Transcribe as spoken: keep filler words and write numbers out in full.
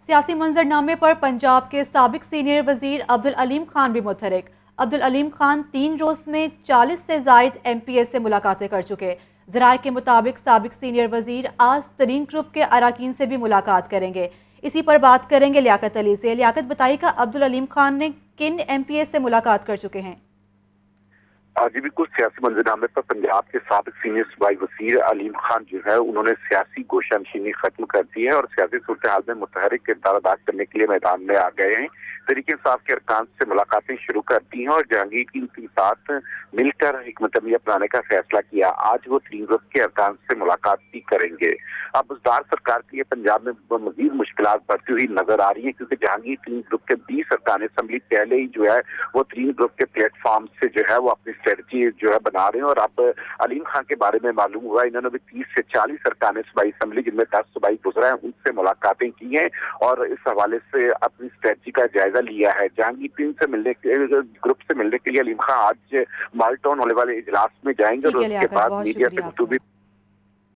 सियासी मंजरनामे पर पंजाब के साबिक सीनियर वजीर अब्दुल अलीम खान भी मुतहरिक। अब्दुल अलीम खान तीन रोज में चालीस से जायद एम पी ए से मुलाकातें कर चुके। ज़राए के मुताबिक साबिक सीनियर वजीर आज तरीन ग्रुप के अराकीन से भी मुलाकात करेंगे। इसी पर बात करेंगे लियाकत अली से। लियाकत, बताइएगा अब्दुल अलीम खान ने किन एम पी ए से मुलाकात कर चुके हैं? जी बिल्कुल, सियासी मंजरनामे पर पंजाब के साबिक सीनियर सूबाई वजीर अलीम खान जो है उन्होंने सियासी गोशानशीनी खत्म कर दी है और सियासी सूरत हाल में मुतहरिक किरदार अदा करने के लिए मैदान में आ गए हैं। तरीके इंसाफ के अरकान से मुलाकातें शुरू कर दी हैं और जहांगीर की उनके साथ मिलकर हिकमत अमली अपनाने का फैसला किया। आज वो तीन ग्रुप के अरकान से मुलाकात भी करेंगे। अब बुज़दार सरकार के लिए पंजाब में मजीद मुश्किलात बढ़ती हुई नजर आ रही है, क्योंकि जहांगीर तीन ग्रुप के बीस अरकान असम्बली पहले ही जो है वो तीन ग्रुप के प्लेटफॉर्म से जो है वो अपनी स्ट्रेटजी जो है बना रहे हैं। और अब अलीम खान के बारे में मालूम हुआ इन्होंने भी तीस से चालीस अरकान सूबाई असम्बली जिनमें दस सूबाई गुजरा है उनसे मुलाकातें की हैं और इस हवाले से अपनी स्ट्रेटजी का जायजा लिया है। जहांगीर तीन से मिलने के ग्रुप से मिलने के लिए अलीम खान आज माल्टाउन होने वाले इजलास में जाएंगे और उसके बाद मीडिया से गुफ्तगू